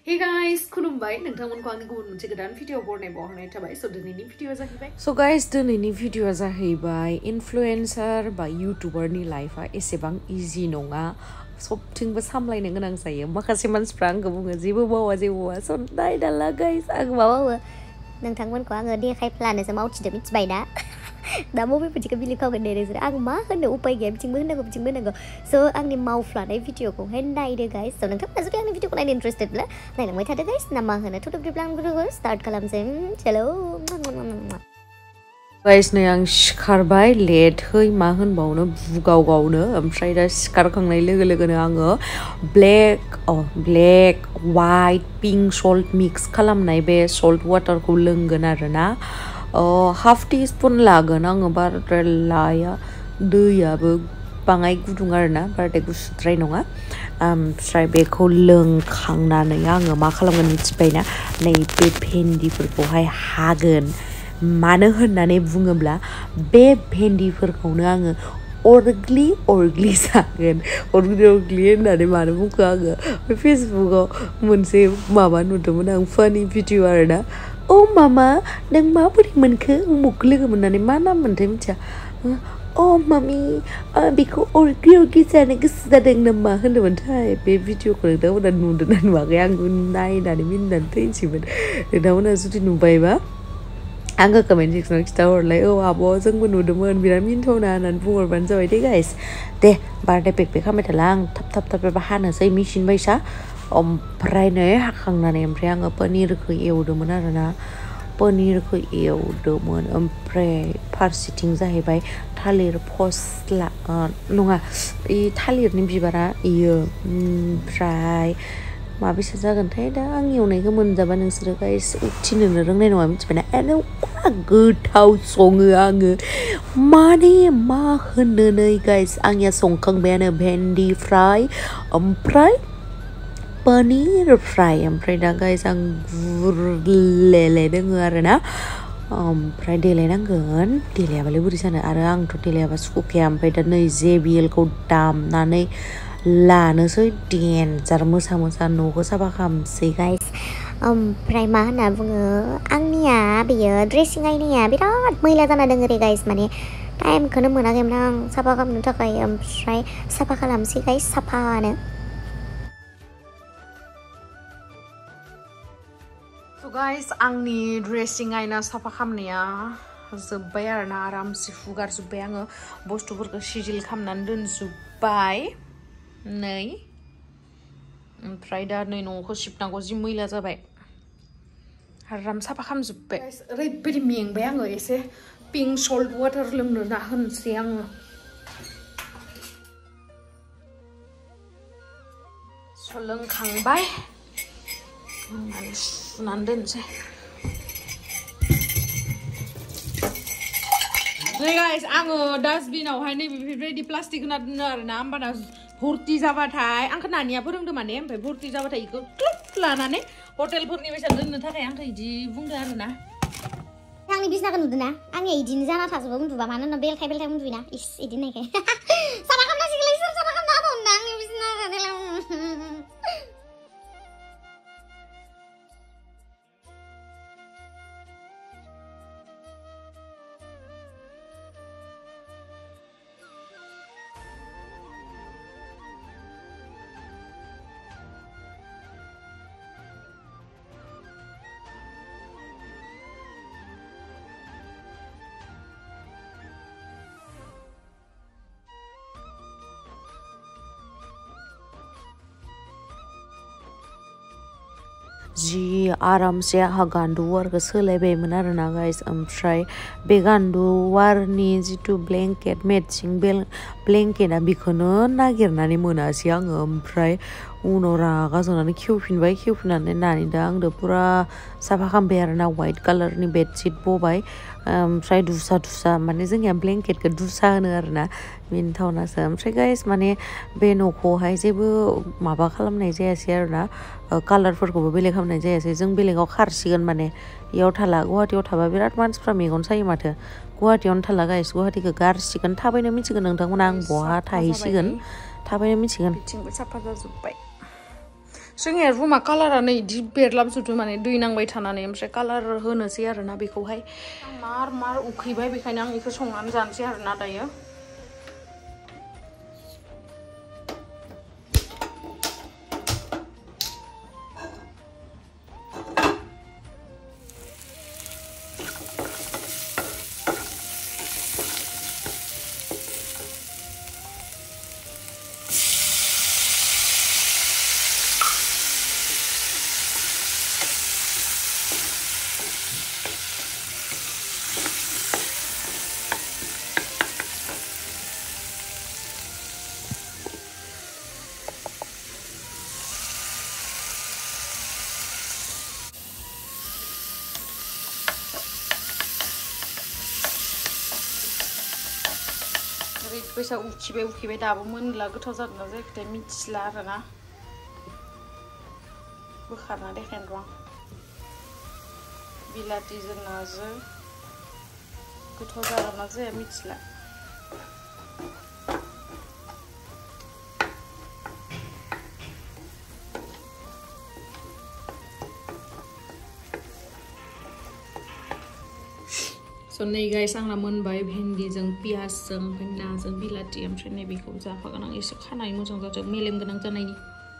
Hey guys, Khulumbai, nwngthang angni गुबुन मोनसे गोदान video बरनाय बावहरनाय थाबाय। So दिनैनि भिडिअआ जाहैबाय। So guys, दिनैनि भिडिअआ जाहैबाय इनफ्लुएन्सार बा यूट्यूबर नि लाइफआ एसेबां इजि नङा। सबथिंबो सामलायनो गोनां जायो। माखासे मानसिफ्रा आंखौ बुङो जेबो मावा so नायदाला guys आं मावो नोंथांमोनखौ आङो देखायफ्लानोसो मावथिदो मिथिबाय ना दा बबे बिदिखौ बिलिभ खालामगोन दे नोंसोर आं मा होनो उपाय गैया बिथिंबो होनांगौ स' आंनि मावफ्लानाय भिडिअखौहाय नायदो गाइस स' नोंथांमोना जुदि आंनि भिडिअखौ नायनो इन्टारेस्टेडब्ला नायलांबाय थादो गाइस ना मा होनो थ' बिदिब्ला आं भिडिअखौ स्टार्ट खालामसै चलो गाइस नै आं सिखारबाय लेटहै मा होनबावनो बुगावगावनो ओमफ्राय दा सिखारखांनाय लोगो लोगोनो आङो black white pink salt mix खालामनाय बे सल्ट वाटारखौ लोंगोन आरोना हाफ टीस्पून लागोन आङो बाराद्राय लाया दैयाबो बाङाय गुदुं आरोना बाराद्राय गुसुद्राय नङा ओमफ्राय बेखौ लोंखांनानै आङो मा खालामगोन मिथिबायना नै बे भेन्दिफोरखौहाय हागोन मानो होननानै बुङोब्ला बे भेन्दिफोरखौनो आङो अरग्लि जागोन अरग्लि होननानै मानो बुंखो आङो फेसबुकाव मोनसे माबा नुदोंमोन आं फानि भिडिअ आरोना ओ मामा नों माबोरै मोनखो उमुखौ लोगो मोननानै मा नाम मोनथाय मिथिया ओ मामि बेखौ अरग्लि जानो गोसो जादों नामा होनदोंमोनथाय बे भिडिअखौ नोंथांमोना नुदोंना नुवाखै आं नायनानै मिनिनानै थैनोसैमोन नोंथांमोना जुदि नुबायबा आंखौ कमेन्ट सेक्सनाव खिथाहरलाय आब' जोंबो नुदोंमोन बिराद मिनिथावना होननानै बुंहरबानो जाबाय दे गाइस दे बारदे पेक खालामबाय थाला आं थाब हानोसै मेसिन बायसा ओमफ्राय नै हाखांनानै ओमफ्राय आङो पनिरखौ एवदोंमोन आरोना पनिरखौ एवदोंमोन ओमफ्राय फारसेथिं जाहैबाय थालिर फस्ला नङा बे थालिरनि बिबारा इयो ओमफ्राय माबेसे जागोनथाय दा आं एवनायखौ मोनजाबा नोंसोरो गाइस उथिनोनो रोंनाय नङा मिथिबायना एनो गोथाव सङो आङो माने मा होनो नै गाइस आंनिया संखांबायानो भेन्डि फ्राय ओमफ्राय पनिर फ्राय ओमफ्राय दा गाइस आं गुरलेले दोङो आरोना ओमफ्राय देलायनांगोन देलायाबालाय बोरै जानो आरो आंथ' देलायाबा सुखाया ओमफ्राय दा नै JBLखौ दामनानै लानोसै डेन्जार मोसा न'खौ साफा खालामसै गाइस ओमफ्राय मा होनना बुङो आंनिया बेयो ड्रेसिं आयनाया बिराद मैला जाना दङ रे गाइस माने टाइमखौनो मोनाखैमोन आं साफा खालामनो थाखाय ओमफ्राय साफा खालामसै गाइस साफानो स' गाइस आंनि ड्रेसिं आयना साफा खालामनाया जोब्बाय आरोना आरामसे हुगारजोब्बाय आङो बुस्थुफोरखौ सिजिल खालामनानै दोनजोब्बाय नै ओमफ्राय दा नै न'खौ सिबनांगौ जि मैला जाबाय आराम साफा खालामजोब्बाय ओरैबायदि मेंबाय आङो एसे पिंक सल्ट वाटार लोंनो ना होनसै आङो लोंखांबाय सुनानै दोनसै नै गाइस आङो डास्टबिनावहाय नै बेफोरबायदि प्लास्टिक होना दोनो आरोना होमबाना भर्ति जाबाथाय आंखौ नानिया फोरोंदों माने ओमफ्राय भर्ति जाबाथाय बेखौ क्लिप लानानै हटेलफोरनि बायसा दोननो थाखाय आंखौ बिदि बुंदों आरोना आंनि बिसनाखौ नुदोंना आंनिया बिदिनो जाना थाजोबो उन्दुबा मानो होनबा बेलथाय उन्दुयोना इस बिदि नायखाय साफा खालामनांसिगोनलै सोर साफा खालामना होनना आंनि बिसनाखौ जि आरामसे आहा गान्दुवारखौ सोलायबायमोन आरोना गाइस ओमफ्राय बे गान्दुवारनि जिथु ब्लेंकेट मेचिं ब्लेंकेटआ बेखौनो नागिरनानै मोनासै आङो ओमफ्राय उनाव रागा जोंनानै खेवफिननानै नानि दा आंदो पुरा साफा खालामबाय आरोना वाइट कालारनि बेडशिट बबाय ओमफ्राय दुसा माने जोंनिया ब्लेंकेटखौ दुसा होनो आरोना मिनिथावनासो ओमफ्राय गाइस माने बे न'खौहाय जेबो माबा खालामनाय जायासै आरोना कालारफोरखौबो बेलेग खालामनाय जायासै जों बेलेगाव खारसिगोन माने इयाव थाला गुवाहाटीयाव थाबा बिराद मानसिफ्रा मेगन सायो माथो गुवाहाटीयावनो थाला गाइस गुवाहाटीखौ गारसिगोन थाबैनो मिथिगोन नोंथांमोना आं बहा थाहैसिगोन थाबैनो मिथिगोन बिथिंबो साफा जाजोब्बाय जोंनिया रुमा कालारानो इदि बेरलाबजोबदों माने दै नांबाय थानानै ओमफ्राय कालार होनोसै आरोना बेखौहाय आं मार उखैबाय बेखायनो आं बेखौ संनानै जानोसै आरोना दायो बैसा उखिबाय दाबो मोनला गोथाव जादोंना जायाखैथाय मिथिला आरोना बोखारना देखायनो र' आं बिलाथिजों नाजों गोथाव जागोनना जाया मिथिला So नै guys आंना मोनबाय भेन्डिजों पियाजजों ओमफ्राय नाजों बिलाथि ओमफ्राय नैबेखौ जाफागोन आं एसे खानाय मोजां जाथों मेलेम गोनां जानायनि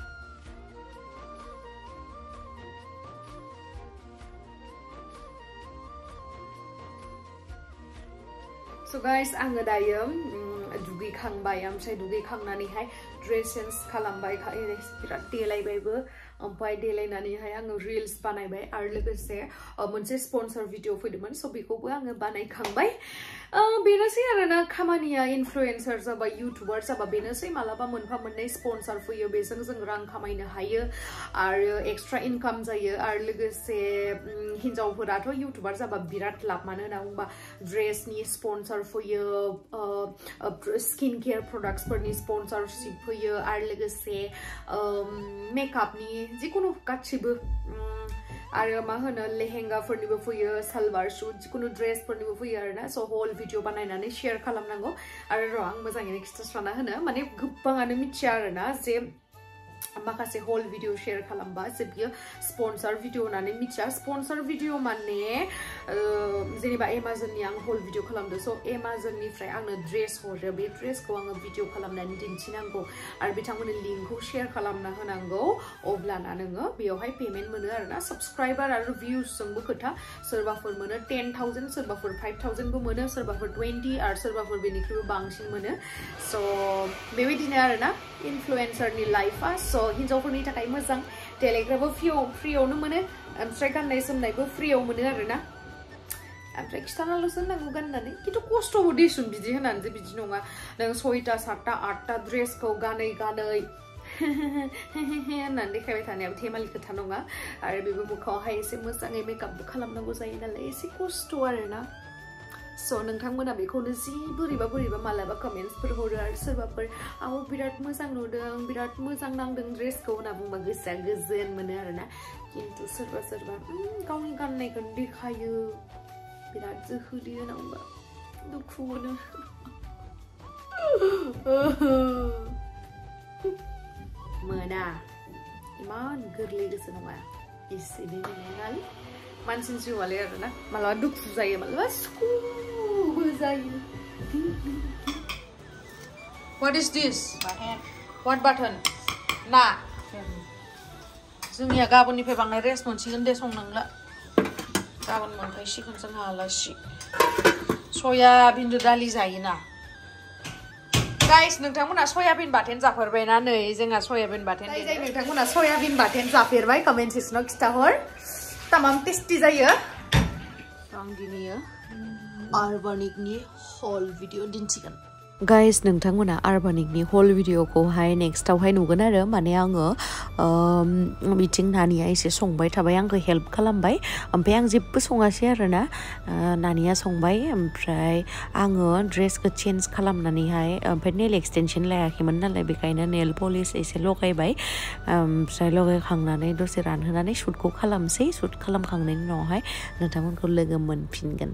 So guys आङो दायो दुगैखांबाय ओमफ्राय दुगैखांनानैहाय ड्रेस चेन्ज खालामबाय बिराद देलायबायबो ओमफ्राय देलायनानैहाय आङो रिल्स बानायबाय आरो लोगोसे मोनसे स्पन्सर भिडिअ फैदोंमोन सो बेखौबो आङो बानायखांबाय बेनोसै आरोना खामानिया इनफ्लुएन्सार जाबा युट्युबार जाबा बेनोसै मालाबा मोनफा मोननै स्पन्सर फैयो बेजों जों रां खामायनो हायो आरो एक्सट्रा इनकाम जायो आरो लोगोसे हिन्जावफोराथ' युट्युबार जाबा बिराद लाब मानो होनना बुंबा ड्रेसनि स्पन्सर फैयो स्किन केयार प्रडाक्ट्सफोरनि स्पन्सरशिप फैयो आरो लोगोसे मेकआपनि जिकुनु गासिबो आरो मा होनो लेहेंगाफोरनिबो फैयो सलवार सुट जिकुनु ड्रेसफोरनिबो फैयो आरोना सो होल भिडिअ बानायनानै शेयार खालामनांगौ आरो र' आं मोजाङैनो खिथास्राना होनो माने गोबाङानो मिथिया आरोना जे माखासे होल भिडिअ शेयार खालामबा जे बियो स्पन्सर भिडिअ होननानै मिथिया स्पन्सर भिडिअ माने जेनेबा एमाजननि आं होल भिडिअ खालामदों सो एमाजननिफ्राय आंनो ड्रेस हरो बे ड्रेसखौ आङो भिडिअ खालामनानै दिन्थिनांगौ आरो बिथांमोननो लिंकखौ शेयार खालामना होनांगौ अब्लाना नोङो बेयावहाय पेमेन्ट मोनो आरोना साबस्क्राइबार आरो भिउसजोंबो खोथा सोरबाफोर मोनो 10,000 सोरबाफोर 5,000 बो मोनो सोरबाफोर 20 आरो सोरबाफोर बेनिख्रुइबो बांसिन मोनो सो बेबायदिनो आरोना इनफ्लुएन्सारनि लाइफआ सो हिन्जावफोरनि थाखाय मोजां देलायग्राबो फ्रियावनो मोनो ओमफ्राय गाननाय जोमनायबो फ्रियाव मोनो आरोना ओमफ्राय खिथानाल'सो होनांगौ गाननानै खिन्थु खस्थ'बो देसुन बिदि होनानै जे बिदि नङा नों 6टा 7टा 8टा ड्रेसखौ गानै होननानै देखायबाय थानायाबो धेमालि खोथा नङा आरो बेबो मोखाङावहाय एसे मोजाङै मेकआपबो खालामनांगौ जायो नालाय एसे खस्थ' आरोना सो नोंथांमोना बेखौनो जि बोरैबा मालाबा कमेन्ट्सफोर हरो आरो सोरबाफोर आं बिराद मोजां नुदों बिराद मोजां नांदों ड्रेसखौ होनना बुंबा गोसोआ गोजोन मोनो आरोना खिन्थु सोरबा गावनि गाननायखौनो देखायो बिराद जोखोलि होनना बुंबा दुखु मोनो मोना इमान गोरलै गोसो नङा एसे नालाय मानसिनि जिउआलाय आरोना मालाबा दुखु जायो मालाबा सुखुबो जायो What is this? Button. What button? ना जोंनिया गाबोननिफ्राय बांद्राय रेस्ट मोनसिगोन दे संनांला गाबोन मोनफैसिगोन जोंहा आलासि सयाबिनजों दालि जायोना गाइस नोंथांमोना सयाबिन बाथोन जाफेरबायना नै जोंहा सयाबिन बाथोन जाय नोंथांमोना सयाबिन बाथोन जाफेरबाय कमेन्ट सेक्सनाव खिथाहर तमाम टेस्टी जायो आं दिनै अर्गानिकनि होल भिडिअ दिन्थिगोन गाइस नोंथांमोना अर्गानिकनि होल भिडिअखौहाय नेक्स्टआवहाय नुगोन आरो माने आङो बिथिं नानिया एसे संबाय थाबाय आंखौ हेल्प खालामबाय ओमफ्राय आं जेबो सङासै आरोना नानिया संबाय ओमफ्राय आङो ड्रेसखौ चेन्ज खालामनानैहाय ओमफ्राय नेल एक्सटेनसन लायाखैमोन नालाय बेखायनो नेल पलिश एसे लगायबाय ओमफ्राय लगायखांनानै दसे रानहोनानै शुटखौ खालामसै शुट खालामखांनायनि उनावहाय नोंथांमोनखौ लोगो मोनफिनगोन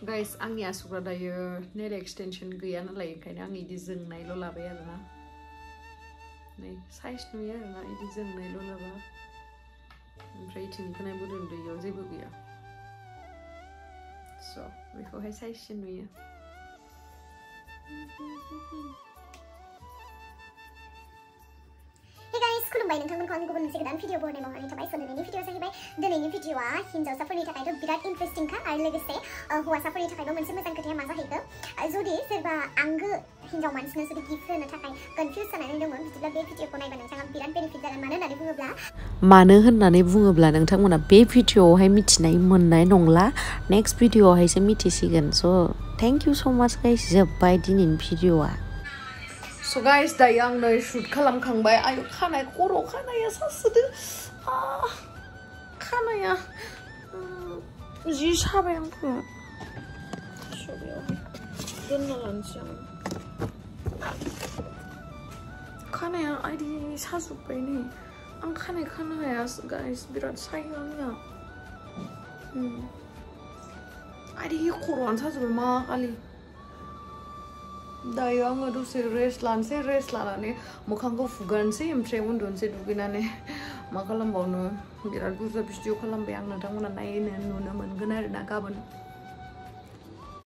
Guys, angni asukra dayo nail extension gaya naलाय ओंखायनो आं इदि जोंनायल' लाबाय आरोना नै साइज नुयो आरोना इदि जोंनायल' लाबा ओमफ्राय इथिंनिखौ नायबोदों दैयाव जेबो गैया स' बेखौहाय साइजसिन नुयो Hey guys, Khulumbai नोंथांमोनखौ आं गुबुन मोनसे गोदान भिडिअ बहरनाय महरनि थाखाय दिनैनि भिडिअ जाहैबाय दिनैनि भिडिअआ हिन्जावसाफोरनि थाखायथ' बिराद इन्टारेस्टिं खा आरो लोगोसे हौवासाफोरनि थाखायबो मोनसे मोजां खोथाया मा जाहैगोन जुदि सोरबा आंगो हिन्जाव मानसिनो जुदि गिफ्ट होनो थाखाय कनफ्यूज जानानै दंमोन बिदिब्ला बे भिडिअखौ नायबा नोंथाङा बिराद बेनिफिट जागोन मानो होननानै बुङोब्ला नोंथांमोना बे भिडिअआवहाय मिथिनाय मोननाय नंला नेक्स्ट भिडिअआवहायसो मिथिसिगोन स' थेंक इउ स' माच गाइस जोब्बाय दिनैनि भिडिअआ So guys, दायो आं नै shoot खालामखांबाय आयु खानाय खर' खानाया सासोदो खानाया जि साबाय आंखौ दोनना लानोसै आं खानाया आइदि साजोब्बाय नै आं खानाय खानो हाया गाइस बिराद सायो आंनिया आइदि खर'आनो साजोब्बाय मा खालि दायो आङो दसे रेस्ट लानोसै रेस्ट लानानै मोखांखौ फुगारनोसै ओमफ्राय उन्दुनोसै दुगैनानै मा खालामबावनो बिराद बुरजा भिडिअ खालामबाय आं नोंथांमोना नायनो नुनो मोनगोन आरोना गाबोन